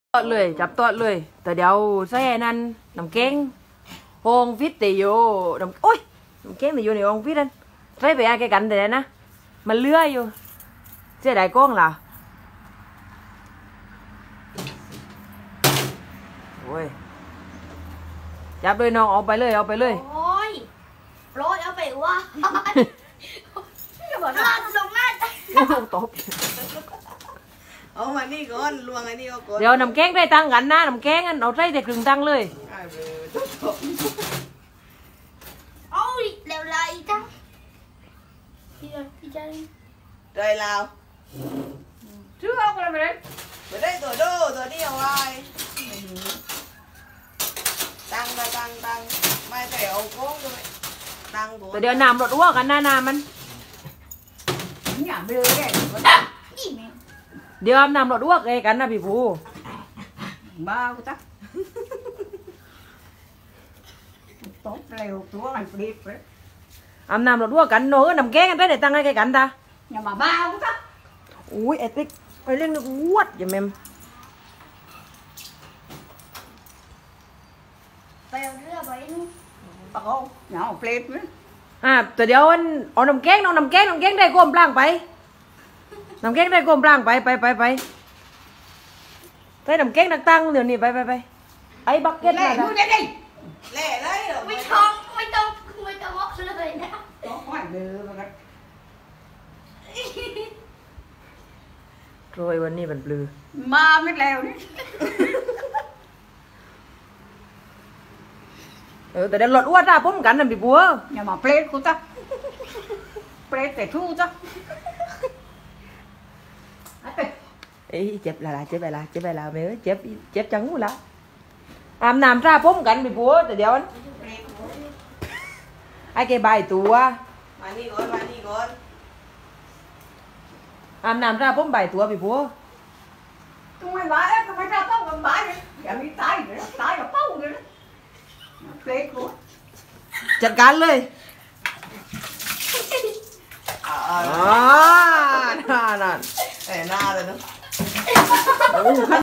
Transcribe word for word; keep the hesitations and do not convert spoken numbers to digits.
ตัวเลยจับตัวเลยแต่เดี๋ยวใส่นั่นน้ำแกงโฮงฟิตติอยู่น้ำโอ้ยน้ำแกงติอยู่ในโฮงฟิตนั่นใส่ไปอะไรกันแต่นะมันเลื่อยอยู่เจ๊ได้ก้องล่ะโอ้ยจับเลยน้องเอาไปเลยเอาไปเลยโอ้ยโรยเอาไปว่าลาดลงหน้าตบเอามานี่ก่อนลวงอันนี้ก่อนเดี๋ยวน้ำแกงได้ตังกันนะน้ำแกงเอาใส่แต่ครึ่งตังเลยโอ้ยเร็วเลยจังพี่พี่จังใจลาวชื่อเอาอะไรไปเลยไปได้ตัวโดตัวนี้เอาไว้ตังมาตังตังไม่ใส่เอาโค้งด้วยตังตัวเดี๋ยวน้ำรดอ้วกกันหน้าน้ำมันอย่าเบลอแกเดี๋ยวน้ำรดอ้วกเอกันนะพี่ผู้บ้ากูจ้ะตบเร็วตัวมันปรีบเลยอาบน้ำรดอ้วกกันโน้น้ำแกงกันได้แต่ตังให้กันตาอย่ามาบ้ากูจ้ะอุ้ยไอ้ติ๊กไปเล่นอ้วดอย่าแม่มไปเอาเรือไปนู่นตะโกนอย่าเอาเปรตมั้ยอ่าแต่เดี๋ยวเอาน้ำแกงน้องน้ำแกงน้ำแกงได้ก้มปล้างไปน้ำแกงได้ก้มปล้างไปไปไปไปใส่น้ำแกงนักตั้งเดี๋ยวนี้ไปไปไปไอ้บักเก็ตเล่ดูดิดิเล่เลยเหรอไม่ต้องไม่ต้องไม่ต้องวอกเลยนะต้องไหวเดือมากันโรยวันนี้มันปลือมาไม่แล้วนี่เออแต่เดี๋ยวรถอ้วนจ้าพุ่มกันนะพี่บัวอย่ามาเปรตกูจ้ะเปรตแต่ทู่จ้ะเอ้ยเจ็บlà làเจ็บlàเจ็บlà mẹ ơiเจ็บเจ็บจังหูละอาบน้ำจ้าพุ่มกันพี่บัวแต่เดี๋ยวไอ้แกใบตัวมานี่ก่อนมานี่ก่อนอาบน้ำจ้าพุ่มใบตัวพี่บัวทำไมบ้าเอ๊ะทำไมเราต้องกันบ้าเนี่ยอย่ามีตายเลยตายกับเป้าเลยนะเปรตกูจัดการเลยอ่าอ่านั่นนั่นแต่หน้าเลยเนาะ